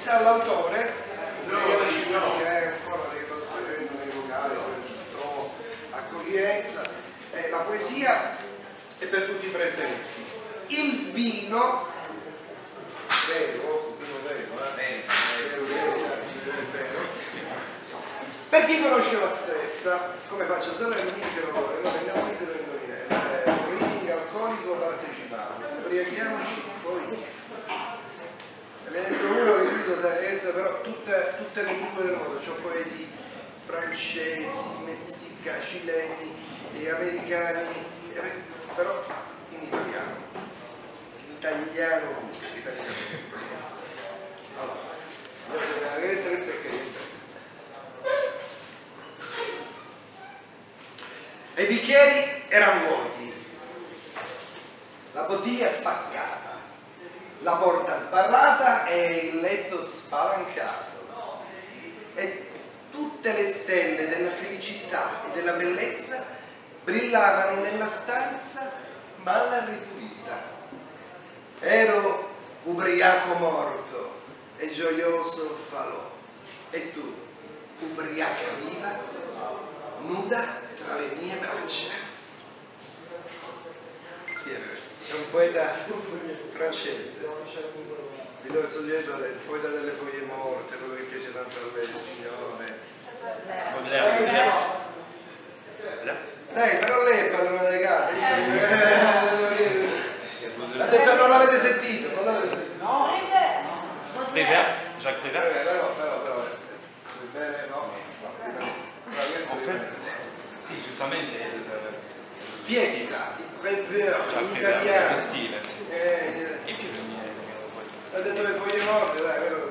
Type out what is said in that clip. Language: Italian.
sta all'autore, vediamoci così, è un forma che vado facendo nei vocali, trovo accoglienza, la poesia è per tutti i presenti. Il vino, vero, per chi conosce la stessa, come faccio a sapere che noi prendiamo questo per drink alcolico partecipato, ubriachiamoci, poi mi ha detto uno che qui sa essere però tutte le lingue del mondo, c'ho poeti francesi, messicani, cileni, americani, però in italiano allora, questa è che e i bicchieri erano vuoti, la bottiglia spaccata, la porta sbarrata e il letto spalancato, e tutte le stelle della felicità e della bellezza brillavano nella stanza mal ripulita. Ero ubriaco morto e gioioso falò, e tu, ubriaca viva, nuda tra le mie braccia. È un poeta francese, il soggetto è il poeta delle foglie morte, quello che piace tanto a lei, signore. Però lei è padrone dei gatti. Ha detto non l'avete sentito, non l'avete sentito. No. Jacques Prévert. Però. No. Sì, giustamente Fiesta, Prévert, in italiano. stile. Ha detto le foglie morte, dai, vero?